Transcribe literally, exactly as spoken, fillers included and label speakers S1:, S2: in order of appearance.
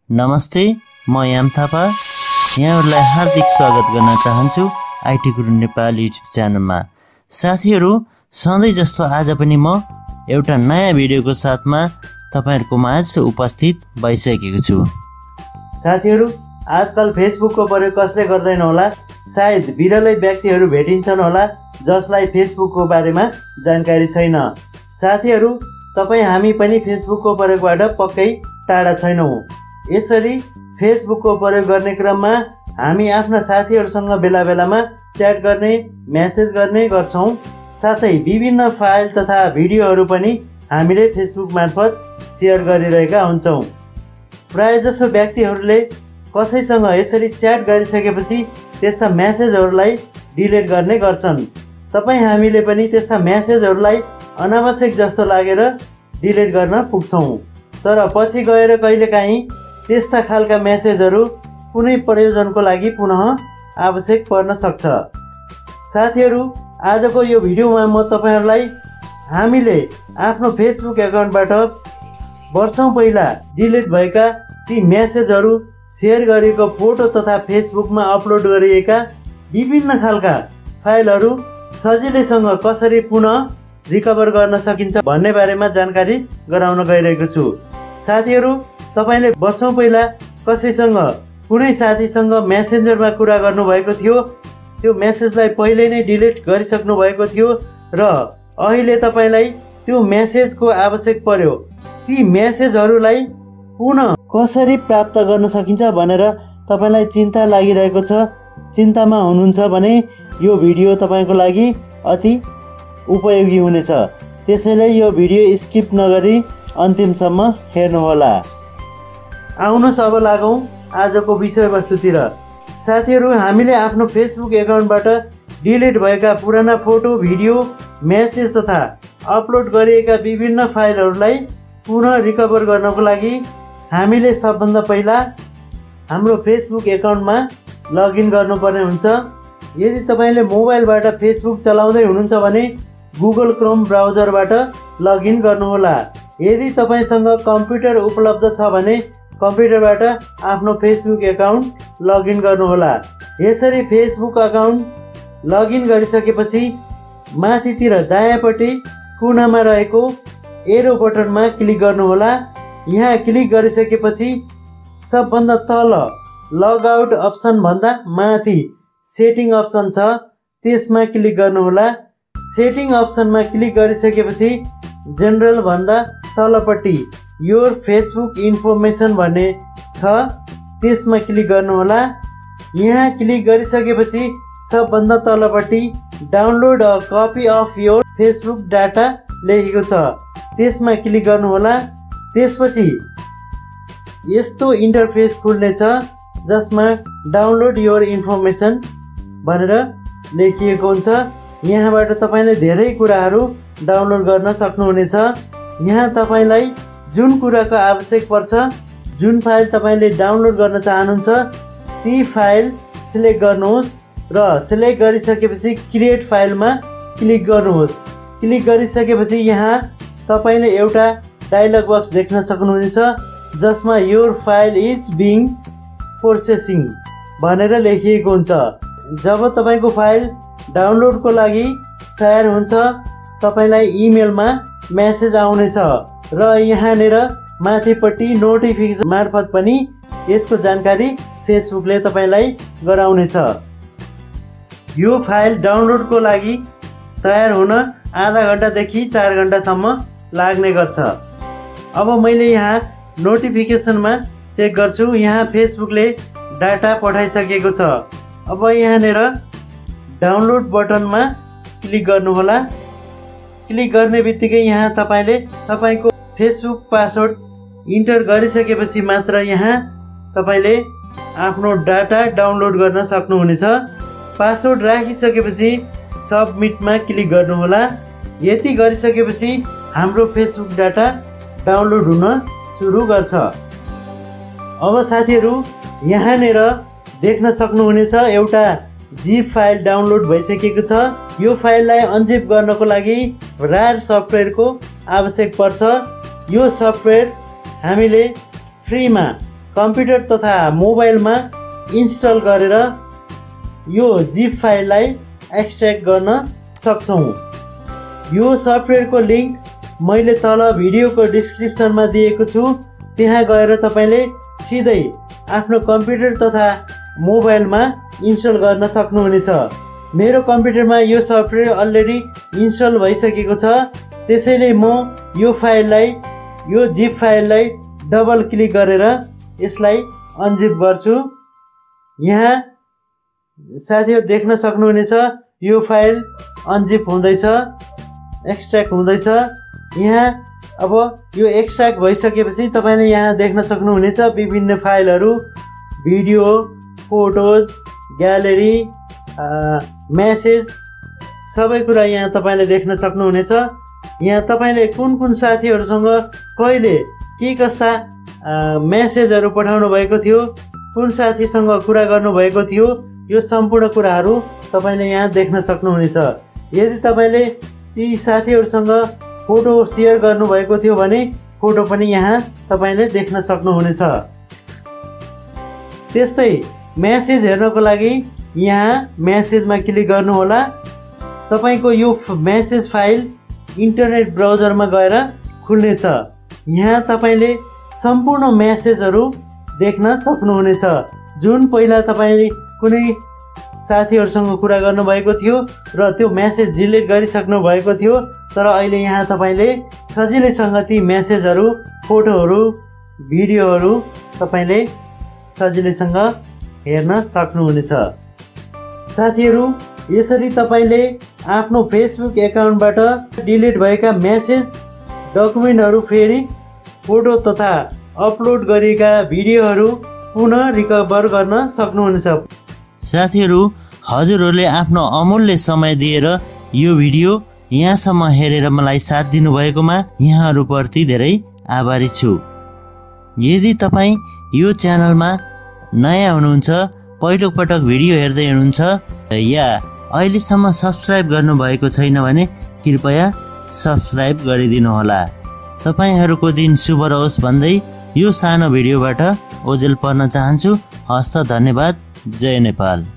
S1: नमस्ते, म याम थापा यहाँहरूलाई हार्दिक स्वागत गर्न चाहन्छु आईटी गुरु नेपाल युट्युब च्यानलमा। साथीहरू, सधैँ जस्तो आज पनि म एउटा नयाँ भिडियोको साथमा तपाईहरुको माझ उपस्थित भइसकेको छु। साथीहरू, आजकल फेसबुकको प्रयोग कसले गर्दैन होला? सायद बिरलै व्यक्तिहरू भेटिन्छन् होला जसलाई फेसबुकको बारेमा जानकारी छैन। साथीहरू, तपाई हामी पनि फेसबुकको प्रयोगबाट पक्कै टाढा छैनौं। यसरी फेसबुकको प्रयोग गर्ने क्रममा हामी आफ्ना साथीहरूसँग बेला बेलामा च्याट गर्ने, मेसेज गर्ने गर्छौं। साथै विभिन्न फाइल तथा भिडियोहरू पनि हामीले फेसबुक मार्फत शेयर गरिरहेका हुन्छौं। प्रायजसो व्यक्तिहरूले कसैसँग यसरी च्याट गरिसकेपछि त्यस्ता मेसेजहरूलाई डिलिट गर्ने गर्छन्। तपाई हामीले पनि त्यस्ता मेसेजहरूलाई अनावश्यक जस्तो लागेर डिलिट गर्न पुग्छौं। तर पछि गएर कहिलेकाहीँ त्यस्ता खालका मेसेजहरू कुनै प्रयोजनको लागि पुनः आवश्यक पर्न सक्छ। साथीहरू, आजको यो भिडियोमा म तपाईहरुलाई हामीले आफ्नो फेसबुक एकाउन्टबाट वर्षौं पहिला डिलिट भएका ती मेसेजहरू, शेयर गरिएको फोटो तथा फेसबुकमा अपलोड गरिएका विभिन्न खालका फाइलहरू सजिलैसँग कसरी पुनः रिकभर गर्न सकिन्छ भन्ने बारेमा जानकारी गराउन गइरहेको छु। साथीहरू, तपाईले वर्षौं पहिला कसैसँग कुनै साथीसँग मेसेन्जरमा कुरा गर्नुभएको थियो, त्यो मेसेजलाई पहिले नै डिलिट गरिसक्नु भएको थियो र अहिले तपाईलाई त्यो मेसेजको आवश्यक पर्यो। ती मेसेजहरूलाई पुनः कसरी प्राप्त गर्न सकिन्छ भनेर तपाईलाई चिन्ता लागिरहेको छ, चिन्तामा हुनुहुन्छ भने यो भिडियो तपाईको लागि अति उपयोगी हुनेछ। त्यसैले यो भिडियो स्किप नगरी अन्तिमसम्म हेर्नुहोला। आउनुहोस् अब लागौं आजको विषयवस्तुतिर। साथीहरू, हामीले आफ्नो फेसबुक एकाउन्टबाट डिलिट भएका पुराना फोटो, भिडियो, मेसेज तथा अपलोड गरिएका विभिन्न फाइलहरूलाई पुनः रिकभर गर्नको लागि हामीले सबभन्दा पहिला हाम्रो फेसबुक एकाउन्टमा लगइन गर्नुपर्ने हुन्छ। यदि तपाईले मोबाइलबाट फेसबुक चलाउँदै हुनुहुन्छ भने गुगल क्रोम ब्राउजरबाट लगइन गर्नुहोला। यदि तपाईसँग कम्प्युटर उपलब्ध छ भने कम्प्युटरबाट आफ्नो फेसबुक एकाउन्ट लगइन गर्नुहोला। यसरी फेसबुक अकाउन्ट लगइन गरिसकेपछि माथितिर दायाँपट्टि कुनामा रहेको एरो बटनमा क्लिक गर्नुहोला। यहाँ क्लिक गरिसकेपछि सबभन्दा तल लग आउट अप्सन भन्दा माथि सेटिङ अप्सन छ, त्यसमा क्लिक गर्नुहोला। सेटिङ अप्सनमा क्लिक गरिसकेपछि जेनरल भन्दा तलपट्टि योर फेसबुक इन्फर्मेसन भन्ने छ, त्यसमा क्लिक गर्नुहोला। यहाँ क्लिक गरिसकेपछि सबभन्दा तलपट्टि download a copy of your Facebook data लेखेको छ, त्यसमा क्लिक गर्नुहोला। त्यसपछि यस्तो इन्टरफेस खुल्नेछ जसमा डाउनलोड योर इन्फर्मेसन भनेर लेखिएको हुन्छ। यहाँबाट तपाईले धेरै कुराहरू डाउनलोड गर्न सक्नुहुनेछ। यहाँ तपाईलाई जुन कुराको आवश्यक पर्छ, जुन फाइल तपाईले डाउनलोड गर्न चाहनुहुन्छ, ती फाइल सिलेक्ट गर्नुहोस् र सिलेक्ट गरिसकेपछि क्रिएट फाइलमा क्लिक गर्नुहोस्। क्लिक गरिसकेपछि यहाँ तपाईले एउटा डायलग बक्स देख्न सक्नुहुनेछ जसमा your file is being processing भनेर लेखिएको हुन्छ। जब तपाईको फाइल डाउनलोडको लागि तयार हुन्छ, तपाईलाई इमेलमा मेसेज आउनेछ र यहाँनिर माथिपट्टि नोटिफिकेसन मार्फत पनि यसको जानकारी फेसबुकले तपाईलाई गराउनेछ। यो फाइल डाउनलोडको लागि तयार हुन आधा घण्टादेखि चार घण्टासम्म लाग्ने गर्छ। अब मैले यहाँ नोटिफिकेसनमा चेक गर्छु, यहाँ फेसबुकले डाटा पठाइसकेको छ। अब यहाँनिर डाउनलोड बटनमा क्लिक गर्नुहोला। क्लिक गर्ने बित्तिकै यहाँ तपाईले तपाईको फेसबुक पासवर्ड इन्टर गरिसकेपछि मात्र यहाँ तपाईले आफ्नो डाटा डाउनलोड गर्न सक्नुहुनेछ। पासवर्ड राखिसकेपछि सबमिटमा क्लिक गर्नुहोला। यति गरिसकेपछि हाम्रो फेसबुक डाटा डाउनलोड हुन सुरु गर्छ। अब साथीहरू, यहाँनिर देख्न सक्नुहुनेछ एउटा जिप फाइल डाउनलोड भइसकेको छ। यो फाइललाई अनजिप गर्नको लागि रार सफ्टवेयरको आवश्यक पर्छ। यो सफ्टवेयर हामीले फ्रीमा कम्प्युटर तथा मोबाइलमा इन्स्टल गरेर यो जिप फाइललाई एक्सट्र्याक्ट गर्न सक्छौँ। यो सफ्टवेयरको लिङ्क मैले तल भिडियोको डिस्क्रिप्सनमा दिएको छु, त्यहाँ गएर तपाईँले सिधै आफ्नो कम्प्युटर तथा मोबाइलमा इन्स्टल गर्न सक्नुहुनेछ। मेरो कम्प्युटरमा यो सफ्टवेयर अलरेडी इन्स्टल भइसकेको छ, त्यसैले म यो फाइललाई यो जिप फाइललाई डबल क्लिक गरेर यसलाई अनजिप गर्छु। यहाँ साथीहरू देख्न सक्नुहुनेछ यो फाइल अनजिप हुँदैछ, एक्सट्र्याक्ट हुँदैछ। यहाँ अब यो एक्सट्र्याक्ट भइसकेपछि तपाईँले यहाँ देख्न सक्नुहुनेछ विभिन्न फाइलहरू, भिडियो, फोटोज, ग्यालेरी, मेसेज, सबै कुरा यहाँ तपाईँले देख्न सक्नुहुनेछ। यहाँ तपाईँले कुन कुन साथीहरूसँग कहिले के कस्ता मेसेजहरू पठाउनु भएको थियो, कुन साथीसँग कुरा गर्नुभएको थियो, यो सम्पूर्ण कुराहरू तपाईँले यहाँ देख्न सक्नुहुनेछ। यदि तपाईँले ती साथीहरूसँग फोटो सेयर गर्नुभएको थियो भने फोटो पनि यहाँ तपाईँले देख्न सक्नुहुनेछ। त्यस्तै मेसेज हेर्नको लागि यहाँ मेसेजमा क्लिक गर्नुहोला। तपाईँको यो मेसेज फाइल इन्टरनेट ब्राउजरमा गएर खुल्नेछ। यहाँ तपाईँले सम्पूर्ण मेसेजहरू देख्न सक्नुहुनेछ। जुन पहिला तपाईँले कुनै साथीहरूसँग कुरा गर्नुभएको थियो र त्यो मेसेज डिलिट गरिसक्नु भएको थियो, तर अहिले यहाँ तपाईँले सजिलैसँग ती मेसेजहरू, फोटोहरू, भिडियोहरू तपाईँले सजिलैसँग हेर्न सक्नुहुनेछ। साथीहरू, यसरी तपाईँले आफ्नो फेसबुक एकाउन्टबाट डिलिट भएका मेसेज, डकुमेन्टहरू फेरि फोटो तथा अपलोड गरिएका भिडियोहरू पुनः रिकभर गर्न सक्नुहुनेछ। साथीहरू, हजुरहरूले आफ्नो अमूल्य समय दिएर यो भिडियो यहाँसम्म हेरेर मलाई साथ दिनुभएकोमा यहाँहरूप्रति धेरै आभारी छु। यदि तपाईँ यो च्यानलमा नयाँ हुनुहुन्छ, पहिलो पटक भिडियो हेर्दै हुनुहुन्छ या अहिलेसम्म सब्सक्राइब गर्नुभएको छैन भने कृपया सब्सक्राइब गरिदिनुहोला। तपाईँहरूको दिन शुभ रहोस् भन्दै यो सानो भिडियोबाट ओजेल पर्न चाहन्छु। हस्त, धन्यवाद। जय नेपाल।